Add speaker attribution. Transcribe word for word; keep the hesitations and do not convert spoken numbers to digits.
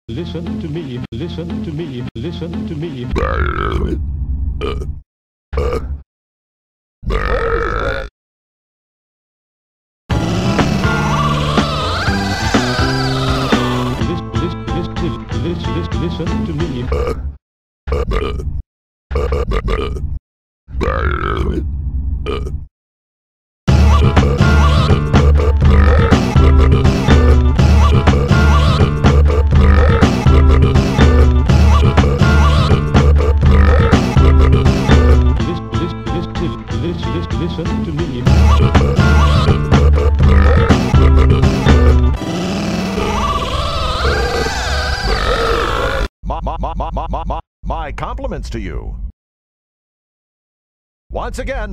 Speaker 1: listen to me, listen to me, listen to me. Listen to me. Listen to me.
Speaker 2: My, my, my, my, my, my, my compliments to you. Once again.